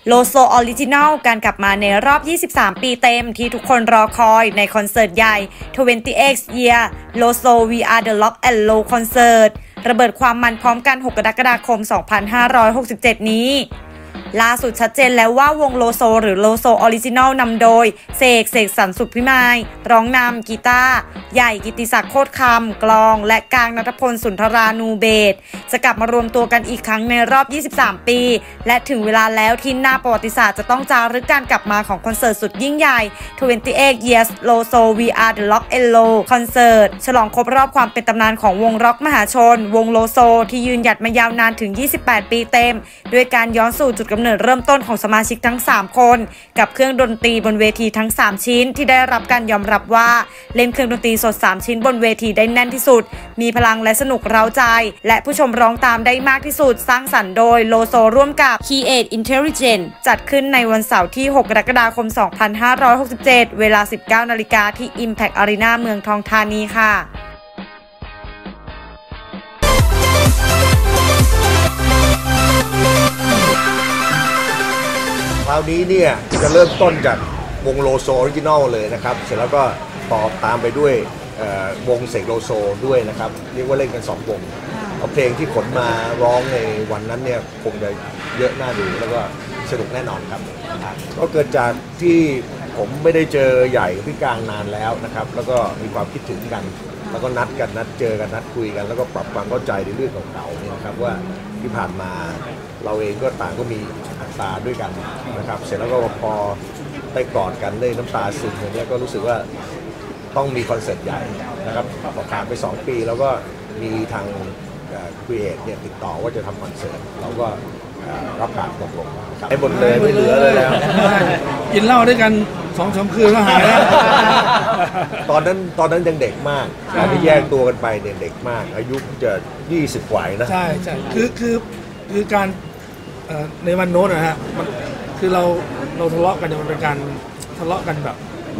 โลโซออริจินัลการกลับมาในรอบ 23 ปีเต็มที่ทุกคนรอคอยในคอนเสิร์ตใหญ่ 20X Year โลโซ We Are The Rock and Roll Concert ระเบิดความมันพร้อมกัน 6 กรกฎาคม 2567 นี้ล่าสุดชัดเจนแล้วว่าวงโลโซหรือโลโซออริจินัลนำโดยเสกสรรสุขพิมายร้องนำกีตาร์ใหญ่กิติศักดิ์โคตรคำกลองและกลางณัฐพลสุนทรานูเบศจะกลับมารวมตัวกันอีกครั้งในรอบ 23 ปีและถึงเวลาแล้วที่หน้าประวัติศาสตร์จะต้องจารึกการกลับมาของคอนเสิร์ตสุดยิ่งใหญ่ 28 Years โลโซ We Are The Rock and Roll Concert ฉลองครบรอบความเป็นตำนานของวงร็อกมหาชนวงโลโซที่ยืนหยัดมายาวนานถึง 28 ปีเต็มด้วยการย้อนสู่จุดกำเนิดเริ่มต้นของสมาชิกทั้ง 3 คนกับเครื่องดนตรีบนเวทีทั้ง 3 ชิ้นที่ได้รับการยอมรับว่าเล่นเครื่องดนตรีสด 3 ชิ้นบนเวทีได้แน่นที่สุดมีพลังและสนุกเร้าใจและผู้ชมร้องตามได้มากที่สุดสร้างสรรค์โดยโลโซร่วมกับ Create Intelligence จัดขึ้นในวันเสาร์ที่ 6 กรกฎาคม 2567 เวลา 19 นาฬิกาที่ Impact Arena เมืองทองธานีค่ะคราวนี้เนี่ยจะเริ่มต้นจากวงโลโซออริจินอลเลยนะครับเสร็จแล้วก็ต่อตามไปด้วยวงเสกโลโซด้วยนะครับเรียกว่าเล่นกัน2 วงเอาเพลงที่ขนมาร้องในวันนั้นเนี่ยคงจะเยอะน่าดูแล้วก็สนุกแน่นอนครับก็เกิดจากที่ผมไม่ได้เจอใหญ่พี่กลางนานแล้วนะครับแล้วก็มีความคิดถึงกันแล้วก็นัดเจอกันนัดคุยกันแล้วก็ปรับความเข้าใจในเรื่องเก่าๆเนี่ยนะครับว่าที่ผ่านมาเราเองก็ต่างก็มีอัตราด้วยกันนะครับเสร็จแล้วก็พอได้กอดกันได้น้ำตาซึมอย่างนี้ก็รู้สึกว่าต้องมีคอนเสิร์ตใหญ่นะครับพอผ่านไป2 ปีแล้วก็มีทางCreate เนี่ยติดต่อว่าจะทำคอนเสิร์ตเราก็รับการตกลงไอ้บนเลยไม่เหลือเลยแล้วกินเหล้าด้วยกัน2-3 คืนก็หายแล้วตอนนั้นยังเด็กมากตอนที่แยกตัวกันไปเนี่ยเด็กมากอายุจะ20 กว่านะใช่คือการในวันโน้นนะฮะมันคือเราทะเลาะกันเนี่ยมันเป็นการทะเลาะกันแบบ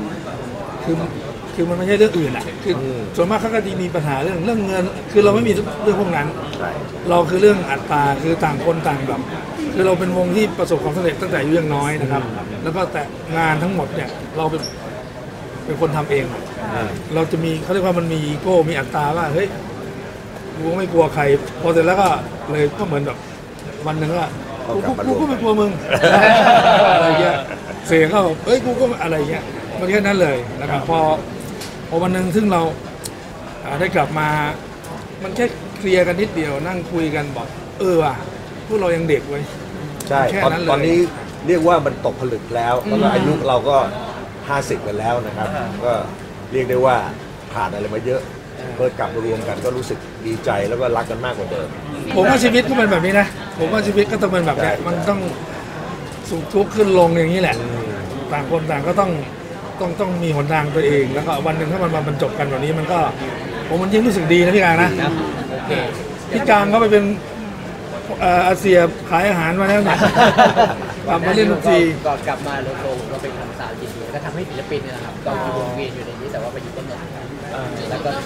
คือมันไม่ใช่เรื่องอื่นอ่ะคือส่วนมากเขาก็จะมีปัญหาเรื่องเงินคือเราไม่มีเรื่องพวกนั้นเราคือเรื่องอัตราคือต่างคนต่างแบบคือเราเป็นวงที่ประสบความสำเร็จตั้งแต่อายุยังน้อยนะครับแล้วก็แต่งานทั้งหมดเนี่ยเราเป็นคนทำเองเราจะมีเขาเรียกว่ามันมีอีโก้มีอัตราว่าเฮ้ยกูไม่กลัวใครพอเสร็จแล้วก็เลยก็เหมือนแบบวันหนึ่งว่ากูก็ไม่กลัวมึงอะไรเงี้ยเสียงเขาเอ้ยกูก็อะไรเงี้ยมันแค่นั้นเลยนะครับพอวันหนึ่งซึ่งเราได้กลับมามันแค่เคลียร์กันนิดเดียวนั่งคุยกันบอกว่ะพวกเรายังเด็กไว้ใช่ตอนนี้เรียกว่ามันตกผลึกแล้วแล้วก็อายุเราก็50กันแล้วนะครับก็เรียกได้ว่าผ่านอะไรมาเยอะเมื่อกลับมารวมกันก็รู้สึกดีใจแล้วก็รักกันมากกว่าเดิมผมว่าชีวิตก็เป็นแบบนี้นะผมว่าชีวิตก็ต้องเป็นแบบนี้มันต้องสุขทุกข์ขึ้นลงอย่างนี้แหละต่างคนต่างก็ต้องมีหนทางตัวเองแล้วก็วันหนึ่งถ้ามันมาบรรจบกันแบบนี้มันก็มันยิ่งรู้สึกดีนะพี่กลางนะพี่กลางก็ไปเป็นอาเซียขายอาหารมาแล้วนะกลับมาเล่นดนตรีก่อนกลับมาโลโซก็เป็นคำสาปจริงๆก็ทำให้ศิลปินนะครับก็มีวงเวียนอยู่ในนี้แต่ว่าไปอยู่ต้นแล้วก็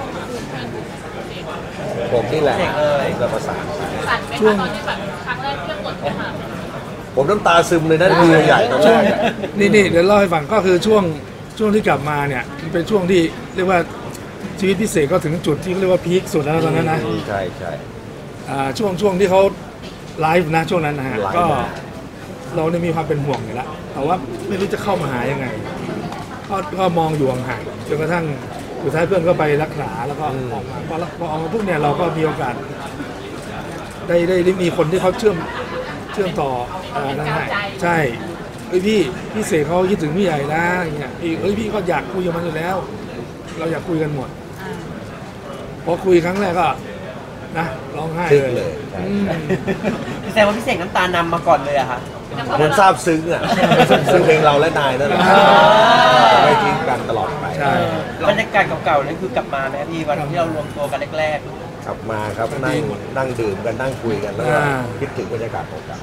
ผมนี่แหละจะประสานช่วงครั้งแรกที่กดไปหาผมน้ำตาซึมเลยนะคือใหญ่ช่วงนี่เดี๋ยวเล่าให้ฟังก็คือช่วงที่กลับมาเนี่ยเป็นช่วงที่เรียกว่าชีวิตพิเศษก็ถึงจุดที่เรียกว่าพีคสุดแล้วตอนนั้นนะใช่ช่วงที่เขาไลฟ์นะช่วงนั้นนะฮะก็เราเนี่ยมีความเป็นห่วงอยู่แล้วแต่ว่าไม่รู้จะเข้ามาหายังไงก็มองอยู่ห่างจนกระทั่งสุดท้ายเพื่อนก็ไปรักษาแล้วก็ออกมาพอออกมาพวกเนี่ยเราก็มีโอกาสได้มีคนที่เขาเชื่อมต่อใช่พี่เสกเขาคิดถึงพี่ใหญ่นะอย่างเงี้ยพี่ก็อยากคุยกับมันอยู่แล้วเราอยากคุยกันหมดพอคุยครั้งแรกก็นะร้องไห้เลยแสดงว่าพี่เสกน้ำตานำมาก่อนเลยอะคะมันซาบซึ้งอ่ะซึ้งเพลงเราและนายนั่นแหละไม่ทิ้งกันตลอดไปบรรยากาศเก่าๆนั่นคือกลับมาไหมพี่วันที่เรารวมตัวกันแรกๆกลับมาครับนั่งดื่มกันนั่งคุยกันแล้วก็คิดถึงบรรยากาศเก่า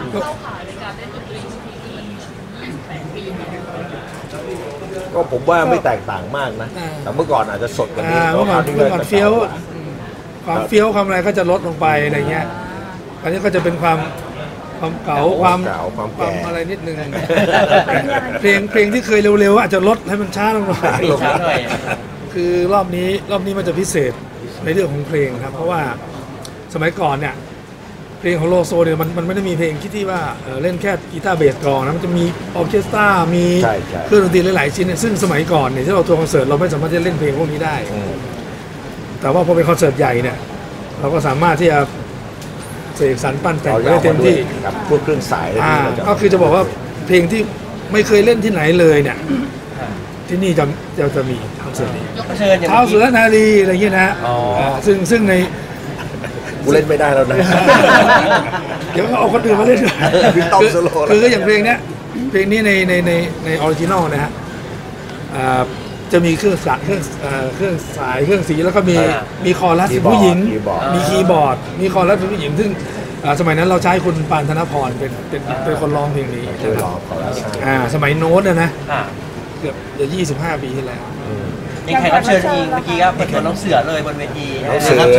ก็ผมว่าไม่แตกต่างมากนะแต่เมื่อก่อนอาจจะสดกว่านี้เมื่อก่อนเฟี้ยวความอะไรก็จะลดลงไปอะไรเงี้ยอันนี้ก็จะเป็นความความเก่าความแก่อะไรนิดนึงเพลงที่เคยเร็วๆอาจจะลดให้มันช้าลงหน่อยช้าหน่อยคือรอบนี้มันจะพิเศษในเรื่องของเพลงครับเพราะว่าสมัยก่อนเนี่ยเพลงของโลโซเนี่ยมันไม่ได้มีเพลงที่ว่าเล่นแค่กีตาร์เบสกลองนะมันจะมีออร์เคสตรามีเครื่องดนตรีหลายๆชิ้นซึ่งสมัยก่อนเนี่ยที่เราทัวร์คอนเสิร์ตเราไม่สามารถจะเล่นเพลงพวกนี้ได้แต่ว่าพอเป็นคอนเสิร์ตใหญ่เนี่ยเราก็สามารถที่จะเสกสรรปั้นแต่งได้เต็มที่ครับพวกเครื่องสายก็คือจะบอกว่าเพลงที่ไม่เคยเล่นที่ไหนเลยเนี่ยที่นี่จะมีคอนเสิร์ตนี้เท้าสุรนารีอะไรอย่างเงี้ยนะซึ่งในกูเล่นไม่ได้แล้วนะเดี๋ยวเอาคนอื่นมาเล่นคืออย่างเพลงนี้ในออริจินอลนะฮะจะมีเครื่องสายเครื่องสีแล้วก็มีคอรัสผู้หญิงมีคีย์บอร์ดมีคอรัสผู้หญิงซึ่งสมัยนั้นเราใช้คุณปานธนพรเป็นคนร้องเพลงนี้สมัยโน้ตนะเกือบ25 ปีที่แล้วมีใครรับเชิญอีกเมื่อกี้ก็เปิดตัวน้องเสือเลยบนเวทีน้องเสือเลย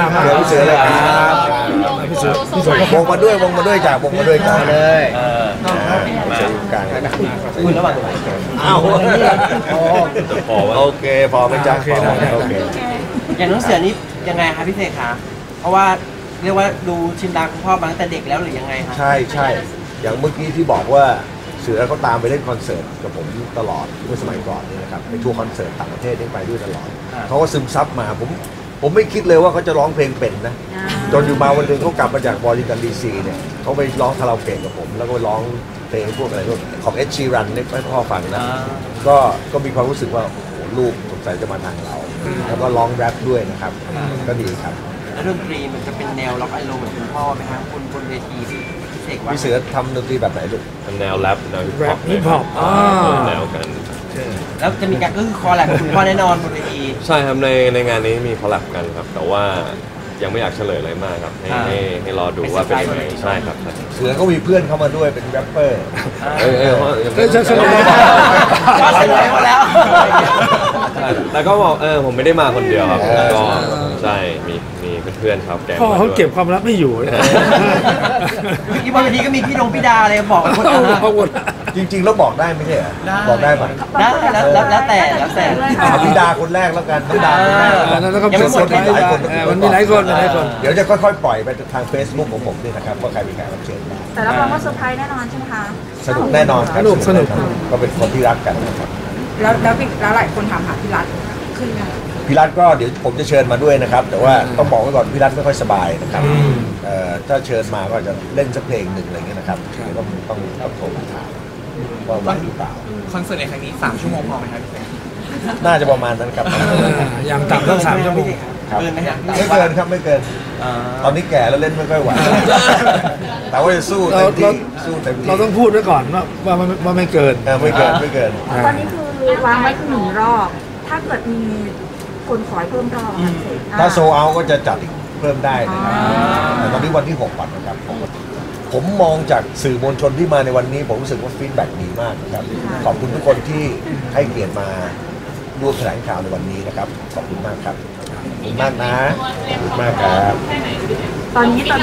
ครับวงมาด้วยจากวงมาด้วยกันเลยเสืออยู่กลางคุณระหว่างไหนอ้าวโอเคพอไม่จ้าโอเคอย่างน้องเสือนี่ยังไงคะพี่เสกคะเพราะว่าเรียกว่าดูชินดังคุณพ่อมาตั้งแต่เด็กแล้วหรือยังไงคะใช่อย่างเมื่อกี้ที่บอกว่าเสือเขาตามไปเล่นคอนเสิร์ตกับผมตลอดเมื่อสมัยก่อนนี่นะครับไปทัวร์คอนเสิร์ตต่างประเทศนี่ไปด้วยตลอดเขาก็ซึมซับมาผมไม่คิดเลยว่าเขาจะร้องเพลงเป็นนะจนอยู่มาวันหนึ่งเขากลับมาจากวอชิงตันดีซีเนี่ยเขาไปร้องคาราโอเกะกับผมแล้วก็ไปร้องเพลงพวกอะไรพวกของเอ็ดชีรันเนี่ยให้พ่อฟังนะก็มีความรู้สึกว่าลูกสงสัยจะมาทางเราแล้วก็ร้องแรปด้วยนะครับก็ดีครับแล้วดนตรีมันจะเป็นแนวล็อกไอโลเหมือนคุณพ่อไหมครับบนเวทีพี่เสือทำดนตรีแบบไหนลูกแนวแรปแนวฮิปฮอปแนวกันแล้วจะมีการก็คือคอลแลบคุณพ่อแน่นอนบนเวทีใช่ครับในงานนี้มีคอลแลบกันครับแต่ว่ายังไม่อยากเฉลยอะไรมากครับให้รอดูว่าเป็นยังไงใช่ครับเสือก็มีเพื่อนเข้ามาด้วยเป็นแรปเปอร์จะเฉลยมาแล้วแล้วก็บอกผมไม่ได้มาคนเดียวครับก็ใช่มีเพื่อนๆครับแกพ่อเขาเก็บความลับไม่อยู่ที่บนเวทีก็มีพี่ดาอะไรบอกคนจริงๆแล้วบอกได้ไม่ใช่เหรอบอกได้ป่ะได้แล้วแต่พี่ดาคนแรกแล้วกันพี่ดาคนแรกแล้วก็ยังไม่หมดหลายคนมันมีหลายคนเดี๋ยวจะค่อยๆปล่อยไปทาง Facebook ของผมนี่นะครับว่าใครเป็นแขกรับเชิญแต่รับรองว่าเซอร์ไพรส์แน่นอนใช่ไหมคะสนุกแน่นอนสนุกก็เป็นคนที่รักกันนะครับแล้วหลายคนถามหาพี่รัฐขึ้นไงพี่รัฐก็เดี๋ยวผมจะเชิญมาด้วยนะครับแต่ว่าต้องบอกไว้ก่อนพี่รัฐไม่ค่อยสบายนะครับถ้าเชิญมาก็จะเล่นสักเพลงหนึ่งอะไรเงี้ยนะครับต้องโทรมาถามว่าไหวหรือเปล่าคอนเสิร์ตในครั้งนี้3 ชั่วโมงพอไหมครับน่าจะประมาณนั้นครับอย่างต่ำต้อง3 ชั่วโมงไม่เกินครับไม่เกินตอนนี้แก่แล้วเล่นไม่ค่อยไหวแต่ว่าจะสู้เต็มที่เราต้องพูดไว้ก่อนว่าไม่เกินไม่เกินตอนนี้คือวางไว้1 รอบถ้าเกิดมีคนขอเพิ่มรอบถ้าโซเอาก็จะจัดเพิ่มได้นะครับแต่ตอนนี้วันที่6ปัดนะครับผมมองจากสื่อมวลชนที่มาในวันนี้ผมรู้สึกว่าฟีดแบ็กดีมากนะครับขอบคุณทุกคนที่ให้เกียรติมาร่วมแถลงข่าวในวันนี้นะครับขอบคุณมากครับขอบคุณมากนะขอบคุณมากครับตอนนี้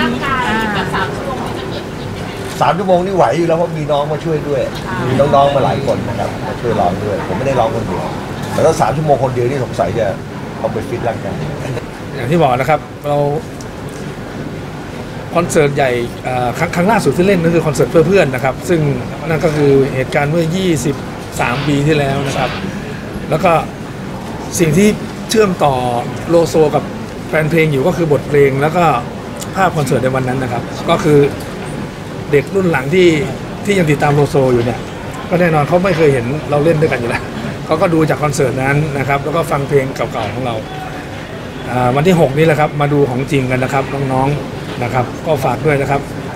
3 ชั่วโมงนี่ไหวอยู่แล้วเพราะมีน้องมาช่วยด้วยมีน้องๆมาหลายคนนะครับมาช่วยร้องด้วยผมไม่ได้ร้องคนเดียวแต่ถ้า3 ชั่วโมงคนเดียวนี่สงสัยจะต้องไปฟิตร่างกายอย่างที่บอกนะครับเราคอนเสิร์ตใหญ่ครั้งล่าสุดที่เล่นนั่นคือคอนเสิร์ตเพื่อเพื่อนนะครับซึ่งนั่นก็คือเหตุการณ์เมื่อ23 ปีที่แล้วนะครับแล้วก็สิ่งที่เชื่อมต่อโลโซกับแฟนเพลงอยู่ก็คือบทเพลงแล้วก็ภาพคอนเสิร์ตในวันนั้นนะครับก็คือเด็กรุ่นหลังที่ยังติดตามโลโซอยู่เนี่ยก็แน่นอนเขาไม่เคยเห็นเราเล่นด้วยกันอยู่แล้วเขาก็ดูจากคอนเสิร์ตนั้นนะครับแล้วก็ฟังเพลงเก่าๆของเราวันที่6นี้แหละครับมาดูของจริงกันนะครับน้องๆนะครับก็ฝากด้วยนะครับ